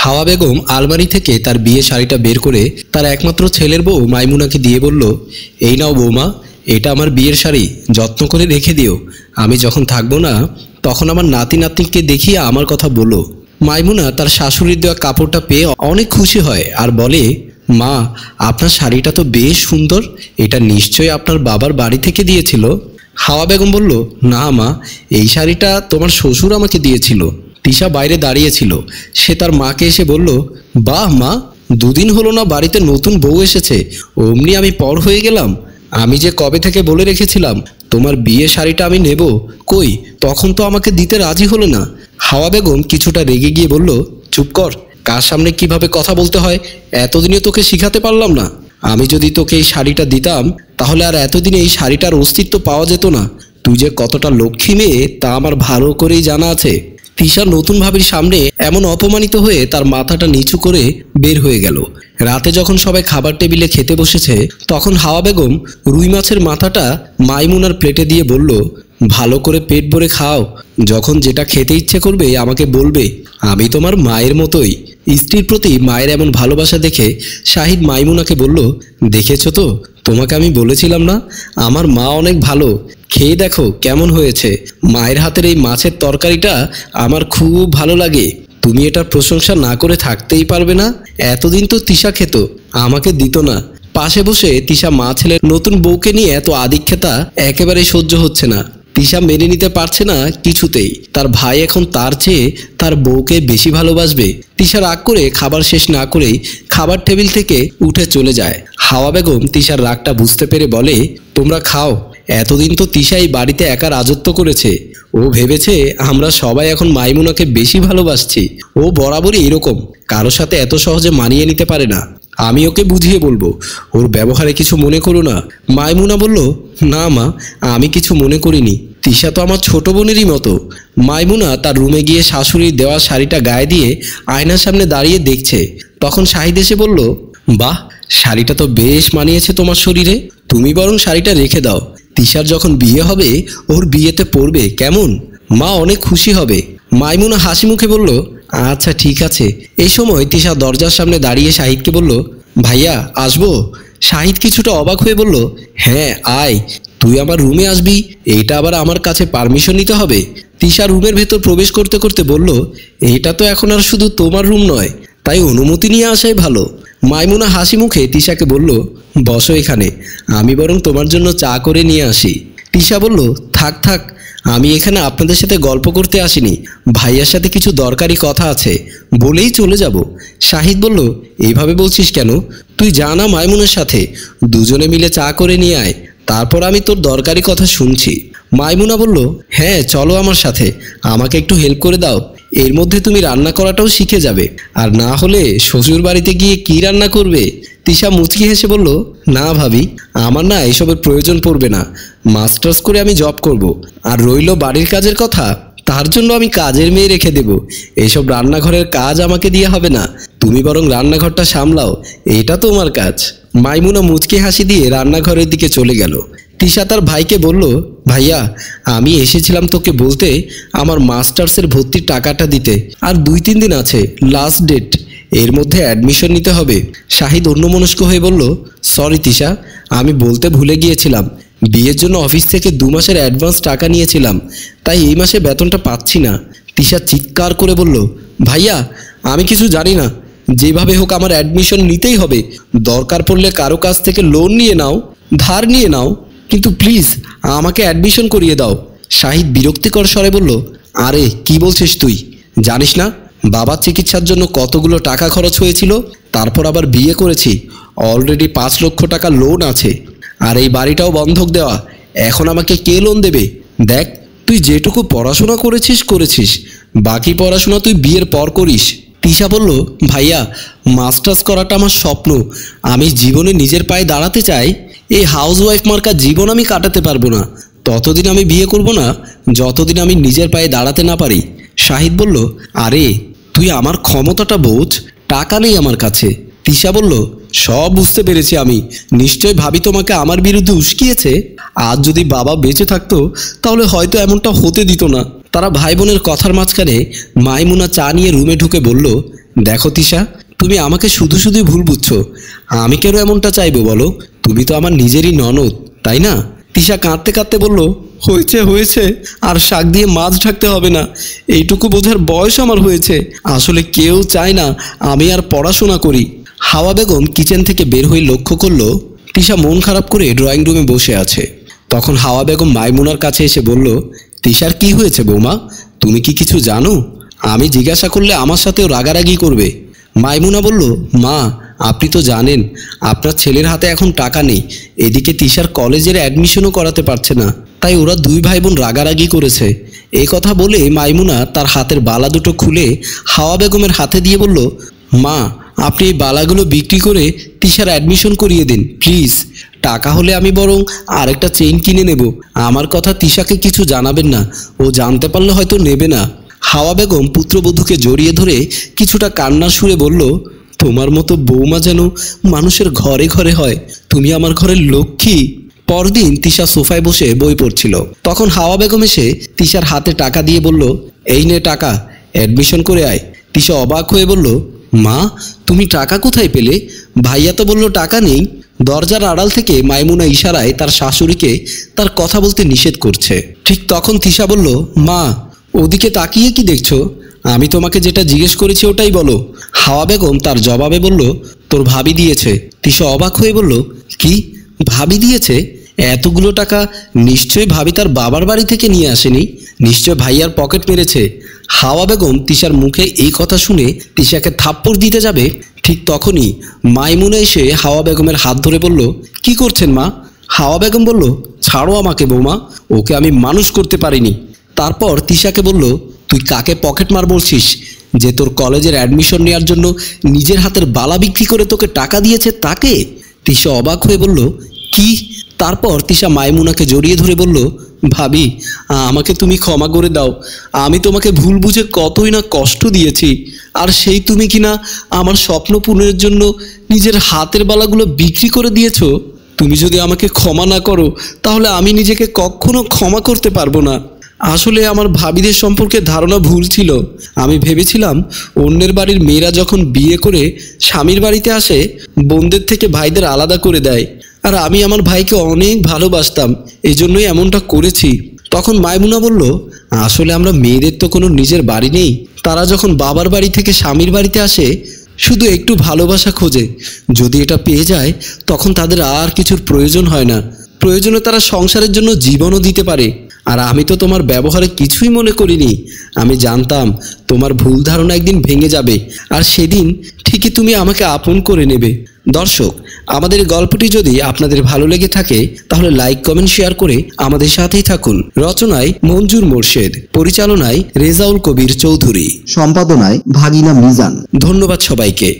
হাওয়া বেগম আলমারি থেকে তার বিয়ে শাড়িটা বের করে তার একমাত্র ছেলের বউ মাইমুনাকে দিয়ে বলল, এই নাও বৌমা, এটা আমার বিয়ের শাড়ি, যত্ন করে রেখে দিও। আমি যখন থাকবো না তখন আমার নাতি নাতনিকে দেখিয়ে আমার কথা বলো। মাইমুনা তার শাশুড়ির দেওয়া কাপড়টা পেয়ে অনেক খুশি হয় আর বলে, মা, আপনার শাড়িটা তো বেশ সুন্দর, এটা নিশ্চয়ই আপনার বাবার বাড়ি থেকে দিয়েছিল। হাওয়া বেগম বলল, না মা, এই শাড়িটা তোমার শ্বশুর আমাকে দিয়েছিল। তিশা বাইরে দাঁড়িয়েছিল। সে তার মাকে এসে বলল, বাহ মা, দুদিন হলো না বাড়িতে নতুন বউ এসেছে, অমনি আমি পর হয়ে গেলাম। আমি যে কবে থেকে বলে রেখেছিলাম তোমার বিয়ে শাড়িটা আমি নেব, কই তখন তো আমাকে দিতে রাজি হলো না। হাওয়া বেগম কিছুটা রেগে গিয়ে বলল, চুপ কর, কার সামনে কিভাবে কথা বলতে হয় এতদিনে তোকে শিখাতে পারলাম না? আমি যদি তোকে এই শাড়িটা দিতাম তাহলে আর এতদিনে এই শাড়িটার অস্তিত্ব পাওয়া যেত না। তুই যে কতটা লক্ষ্মী মেয়ে তা আমার ভালো করেই জানা আছে। তিশা নতুন ভাবির সামনে এমন অপমানিত হয়ে তার মাথাটা নিচু করে বের হয়ে গেল। রাতে যখন সবাই খাবার টেবিলে খেতে বসেছে তখন হাওয়া বেগম রুই মাছের মাথাটা মাইমুনার প্লেটে দিয়ে বলল, ভালো করে পেট ভরে খাও, যখন যেটা খেতে ইচ্ছে করবে আমাকে বলবে, আমি তোমার মায়ের মতোই। স্ত্রীর প্রতি মায়ের এমন ভালোবাসা দেখে শাহিদ মাইমুনাকে বলল, দেখেছো তো, তোমাকে আমি বলেছিলাম না আমার মা অনেক ভালো, খেয়ে দেখো কেমন হয়েছে। মায়ের হাতের এই মাছের তরকারিটা আমার খুব ভালো লাগে। তুমি এটার প্রশংসা না করে থাকতেই পারবে না। এতদিন তো তিশা খেত, আমাকে দিত না। পাশে বসে তিশা মা ছেলের নতুন বউকে নিয়ে এত আদিক্ষেতা একেবারে সহ্য হচ্ছে না। তিশা মেনে নিতে পারছে না কিছুতেই, তার ভাই এখন তার চেয়ে তার বউকে বেশি ভালোবাসবে। তিশা রাগ করে খাবার শেষ না করেই খাবার টেবিল থেকে উঠে চলে যায়। হাওয়া বেগম তিশার রাগটা বুঝতে পেরে বলে, তোমরা খাও, এতদিন তো তিশা এই বাড়িতে একা রাজত্ব করেছে, ও ভেবেছে আমরা সবাই এখন মাইমুনাকে বেশি ভালোবাসছি। ও বরাবরই এরকম, কারো সাথে এত সহজে মানিয়ে নিতে পারে না। আমি ওকে বুঝিয়ে বলবো, ওর ব্যবহারে কিছু মনে করো না। মাইমুনা বলল, না মা, আমি কিছু মনে করিনি, তিশা তো আমার ছোট বোনেরই মতো। মাইমুনা তার রুমে গিয়ে শাশুড়ির দেওয়া শাড়িটা গায়ে দিয়ে আয়নার সামনে দাঁড়িয়ে দেখছে। তখন শাহিদ এসে বলল, বাহ, শাড়িটা তো বেশ মানিয়েছে তোমার শরীরে, তুমি বরং শাড়িটা রেখে দাও, তিশার যখন বিয়ে হবে ওর বিয়েতে পরবে, কেমন? মা অনেক খুশি হবে। মাইমুনা হাসি মুখে বলল, আচ্ছা ঠিক আছে। এই সময় তিশা দরজার সামনে দাঁড়িয়ে শাহিদকে বলল, ভাইয়া আসবো? শাহিদ কিছুটা অবাক হয়ে বলল, হ্যাঁ আয়, তুই আমার রুমে আসবি, এইটা আবার আমার কাছে পারমিশন নিতে হবে? তিশা রুমের ভেতর প্রবেশ করতে করতে বলল, এইটা তো এখন আর শুধু তোমার রুম নয়, তাই অনুমতি নিয়ে আসাই ভালো। মাইমুনা হাসি মুখে তিশাকে বলল, বসো এখানে, আমি বরং তোমার জন্য চা করে নিয়ে আসি। তিশা বলল, থাক থাক, আমি এখানে আপনাদের সাথে গল্প করতে আসিনি, ভাইয়ার সাথে কিছু দরকারি কথা আছে, বলেই চলে যাব। শাহিদ বলল, এইভাবে বলছিস কেন? তুই যা না মাইমুনের সাথে, দুজনে মিলে চা করে নিয়ে আয়, তারপর আমি তোর দরকারি কথা শুনছি। মাইমুনা বলল, হ্যাঁ চলো আমার সাথে, আমাকে একটু হেল্প করে দাও, এর মধ্যে তুমি রান্না করাটাও শিখে যাবে, আর না হলে শ্বশুর বাড়িতে গিয়ে কি রান্না করবে? তিশা মুচকি হেসে বলল, না ভাবি, আমার না এসবের প্রয়োজন পড়বে না, মাস্টার্স করে আমি জব করব, আর রইল বাড়ির কাজের কথা, তার জন্য আমি কাজের মেয়ে রেখে দেব, এইসব রান্নাঘরের কাজ আমাকে দিয়ে হবে না, তুমি বরং রান্নাঘরটা সামলাও, এটা তোমার কাজ। মাইমুনা মুচকি হাসি দিয়ে রান্নাঘরের দিকে চলে গেল। তিশা তার ভাইকে বলল, ভাইয়া, আমি এসেছিলাম তোকে বলতে আমার মাস্টার্সের ভর্তির টাকাটা দিতে, আর 2-3 দিন আছে লাস্ট ডেট, এর মধ্যে অ্যাডমিশন নিতে হবে। শাহিদ অন্যমনস্ক হয়ে বলল, সরি তিশা, আমি বলতে ভুলে গিয়েছিলাম, বিয়ের জন্য অফিস থেকে 2 মাসের অ্যাডভান্স টাকা নিয়েছিলাম, তাই এই মাসে বেতনটা পাচ্ছি না। তিশা চিৎকার করে বলল, ভাইয়া, আমি কিছু জানি না, যেভাবে হোক আমার অ্যাডমিশন নিতেই হবে, দরকার পড়লে কারো কাছ থেকে লোন নিয়ে নাও, ধার নিয়ে নাও, কিন্তু প্লিজ আমাকে অ্যাডমিশন করিয়ে দাও। শাহিদ বিরক্তিকর স্বরে বলল, আরে কি বলছিস তুই, জানিস না বাবার চিকিৎসার জন্য কতগুলো টাকা খরচ হয়েছিল, তারপর আবার বিয়ে করেছি, অলরেডি 5 লক্ষ টাকা লোন আছে, আর এই বাড়িটাও বন্ধক দেওয়া, এখন আমাকে কে লোন দেবে? দেখ, তুই যেটুকু পড়াশোনা করেছিস, বাকি পড়াশোনা তুই বিয়ের পর করিস। তিশা বলল, ভাইয়া, মাস্টার্স করাটা আমার স্বপ্ন, আমি জীবনে নিজের পায়ে দাঁড়াতে চাই, এই হাউসওয়াইফ মার্কা জীবন আমি কাটাতে পারবো না, ততদিন আমি বিয়ে করব না যতদিন আমি নিজের পায়ে দাঁড়াতে না পারি। শাহিদ বলল, আরে তুই আমার ক্ষমতাটা বোঝ, টাকা নেই আমার কাছে। তিশা বলল, সব বুঝতে পেরেছি আমি, নিশ্চয় ভাবি তোমাকে আমার বিরুদ্ধে উস্কিয়েছে, আজ যদি বাবা বেঁচে থাকতো তাহলে হয়তো এমনটা হতে দিত না। তারা ভাই বোনের কথার মাঝখানে মাইমুনা চা নিয়ে রুমে ঢুকে বলল, দেখো তিশা, তুমি আমাকে শুধু শুধুই ভুল বুঝছো। আমি কেন এমনটা চাইবো বলো? তুমি তো আমার নিজেরই ননদ, তাই না? তিশা কাঁদতে কাঁদতে বলল, হয়েছে হয়েছে, আর শাক দিয়ে মাছ ঢাকতে হবে না। এইটুকু বোঝার বয়স আমার হয়েছে। আসলে কেউ চায় না আমি আর পড়াশোনা করি। হাওয়া বেগম কিচেন থেকে বের হয়ে লক্ষ্য করলো তিশা মন খারাপ করে ড্রয়িং রুমে বসে আছে। তখন হাওয়া বেগম মাইমুনার কাছে এসে বলল, তিশার কি হয়েছে বৌমা? তুমি কি কিছু জানো? আমি জিজ্ঞাসা করলে আমার সাথেও রাগারাগি করবে। মাইমুনা বলল, মা, আপনি তো জানেন আপনার ছেলের হাতে এখন টাকা নেই। এদিকে তিশার কলেজের অ্যাডমিশনও করাতে পারছে না, তাই ওরা দুই ভাই বোন রাগারাগি করেছে। এই কথা বলে মাইমুনা তার হাতের বালা দুটো খুলে হাওয়া বেগমের হাতে দিয়ে বলল, মা, আপনি এই বালাগুলো বিক্রি করে তিশার অ্যাডমিশন করিয়ে দিন প্লিজ। টাকা হলে আমি বরং আরেকটা চেইন কিনে নেব। আমার কথা তিশাকে কিছু জানাবেন না, ও জানতে পারলে হয়তো নেবে না। হাওয়া বেগম পুত্রবধূকে জড়িয়ে ধরে কিছুটা কান্নার সুরে বলল, তোমার মতো বৌমা যেন মানুষের ঘরে ঘরে হয়। তুমি আমার ঘরের লক্ষ্মী। পরদিন তিশা সোফায় বসে বই পড়ছিল। তখন হাওয়া বেগম এসে তিশার হাতে টাকা দিয়ে বলল, এই নে টাকা, অ্যাডমিশন করে আয়। তিশা অবাক হয়ে বলল, মা, তুমি টাকা কোথায় পেলে? ভাইয়া তো বলল টাকা নেই। দরজার আড়াল থেকে মাইমুনা ইশারায় তার শাশুড়িকে তার কথা বলতে নিষেধ করছে। ঠিক তখন তিশা বলল, মা, ওদিকে তাকিয়ে কি দেখছো? আমি তোমাকে যেটা জিজ্ঞেস করেছি ওটাই বলো। হাওয়া বেগম তার জবাবে বলল, তোর ভাবি দিয়েছে। তিশা অবাক হয়ে বলল, কি, ভাবি দিয়েছে? এতগুলো টাকা নিশ্চয়ই ভাবি তার বাবার বাড়ি থেকে নিয়ে আসেনি, নিশ্চয় ভাইয়ার পকেট মেরেছে। হাওয়া বেগম তিশার মুখে এই কথা শুনে তিশাকে থাপ্পড় দিতে যাবে, ঠিক তখনই মাইমুনা এসে হাওয়া বেগমের হাত ধরে বলল, কি করছেন মা? হাওয়া বেগম বলল, ছাড়ো আমাকে বৌমা, ওকে আমি মানুষ করতে পারিনি। তারপর তিশাকে বলল, তুই কাকে পকেট মার বলছিস? যে তোর কলেজের অ্যাডমিশন নেওয়ার জন্য নিজের হাতের বালা বিক্রি করে তোকে টাকা দিয়েছে তাকে? তিশা অবাক হয়ে বলল, কি? তারপর তিশা মাইমুনাকে জড়িয়ে ধরে বলল, ভাবি, আমাকে তুমি ক্ষমা করে দাও। আমি তোমাকে ভুল বুঝে কতই না কষ্ট দিয়েছি, আর সেই তুমি কিনা আমার স্বপ্ন পূরণের জন্য নিজের হাতের বালাগুলো বিক্রি করে দিয়েছো। তুমি যদি আমাকে ক্ষমা না করো তাহলে আমি নিজেকে কখনো ক্ষমা করতে পারবো না। আসলে আমার ভাবিদের সম্পর্কে ধারণা ভুল ছিল। আমি ভেবেছিলাম অন্যের বাড়ির মেয়েরা যখন বিয়ে করে স্বামীর বাড়িতে আসে বোনদের থেকে ভাইদের আলাদা করে দেয়, আর আমি আমার ভাইকে অনেক ভালোবাসতাম, এই জন্যই এমনটা করেছি। তখন মাইমুনা বলল, আসলে আমরা মেয়েদের তো কোনো নিজের বাড়ি নেই। তারা যখন বাবার বাড়ি থেকে স্বামীর বাড়িতে আসে শুধু একটু ভালোবাসা খোঁজে। যদি এটা পেয়ে যায় তখন তাদের আর কিছুর প্রয়োজন হয় না। প্রয়োজনে তারা সংসারের জন্য জীবনও দিতে পারে। আর আমি তো তোমার ব্যবহারে কিছুই মনে করিনি। আমি জানতাম তোমার ভুল ধারণা একদিন ভেঙে যাবে, আর সেদিন ঠিকই তুমি আমাকে আপন করে নেবে। দর্শক, আমাদের গল্পটি যদি আপনাদের ভালো লেগে থাকে তাহলে লাইক, কমেন্ট, শেয়ার করে আমাদের সাথেই থাকুন। রচনায় মঞ্জুর মোর্শেদ, পরিচালনায় রেজাউল কবির চৌধুরী, সম্পাদনায় ভাগিনা মিজান। ধন্যবাদ সবাইকে।